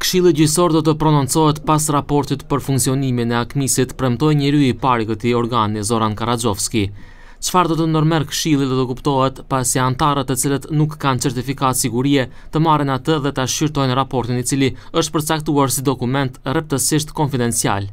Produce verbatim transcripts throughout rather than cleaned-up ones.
Këshilli gjyqësor do të prononcohet pas raportit për funksionimin e Akmisit, premtoi njeriu i parë i këtij organi, Zoran Karaxhovski. Çfarë do të ndërmerr këshilli do të kuptohet pasi antarët e cilët nuk kanë certifikat sigurie të marrin atë dhe ta shqyrtojnë raportin, i cili është përcaktuar si dokument rreptësisht konfidencial.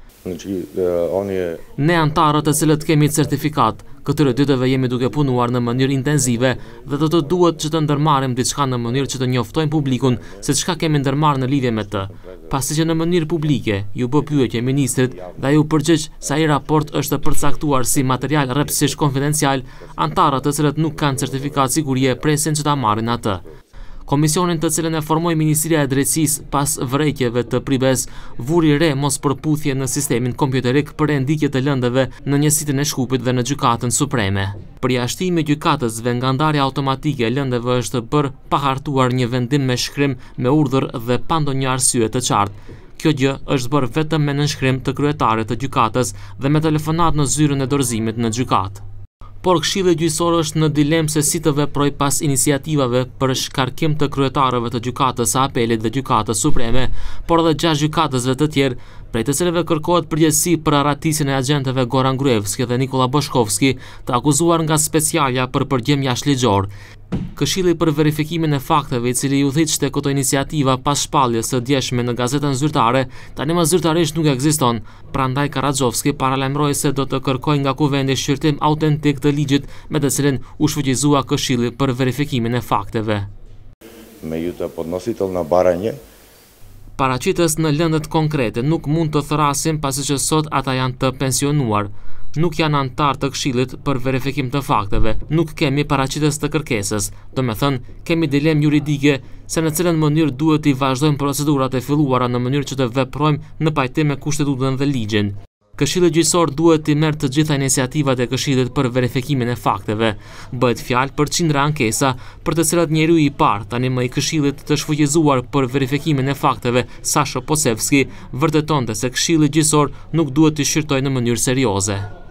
Ne antarët e cilët kemi certifikat, këtyre ditëve jemi duke punuar në mënyrë intenzive dhe do të duhet që të ndërmarrim diçka në mënyrë që të njoftojmë publikun se çka kemi ndërmarrë në lidhje me të. Pasi që në mënyrë publike ju bë pyetje ministrit dhe ai u përgjigj se ai raport është përcaktuar si material rreptësisht konfidencial, antarët e cilët nuk kanë certifikat sigurie presin që ta marrin atë. Komisionin të cilën e formoi Ministria e Drejtësisë pas vrekjeve të Pribes vuri re mos përputhje në sistemin kompjuterik për renditje të lëndëve në njësitin e Shkupit dhe në Gjykatën Supreme. Përjashtimi i gjykatësve nga ndarja automatike e lëndëve është bërë pa hartuar një vendim me shkrim me urdhër dhe pa ndonjë arsye të qartë. Kjo gjë është bërë vetëm me nënshkrim të kryetarit të gjykatës dhe me telefonat në zyrën e dorëzimit në gjykatë. Por këshilli gjyqësor është në dilemë se si të veproj pas iniciativave për shkarkim të kryetarëve të gjykatës së apelit dhe gjykatës supreme, por edhe gjashtë gjykatësve të tjerë, prej të cilëve kërkohet përgjegjësi për arratisjen e agjentëve Goran Gruevski dhe Nikola Boshkovski, të akuzuar nga specialja për përgjigje jashtëligjor. Këshilli për verifikimin e fakteve, i cili u dhiqte këto iniciativa pas shpalljes së djeshme në gazetën zyrtare, tani më zyrtarisht nuk ekziston. Prandaj Karaxhovski paralajmëroi se do të kërkojë nga kuvendi shqyrtim autentik të ligjit me të cilin u shfuqizua Këshilli për verifikimin e fakteve. Međutim, podnositelj na baranje Paraqitës në lëndët konkrete nuk mund të thrasim pasi që sot ata janë të pensionuar. Nuk janë antar të këshillit për verifikim të fakteve, nuk kemi paraqitës të kërkesës, do me thënë, kemi dilemë juridike se në cilën mënyrë duhet i vazhdojmë procedurat e filluara në mënyrë që të veprojmë në pajtim me kushtetutën dhe ligjin. Këshilli gjyqësor duhet i merr të gjitha iniciativat e këshillit për verifikimin e fakteve. Bëhet fjalë për qindra ankesa për të cilat njeriu i parë tani më i këshillit të shfuqizuar për verifikimin e fakteve, Sasho Posevski, vërtetonte se këshilli gjyqësor nuk duhet të shqyrtojë në mënyrë serioze.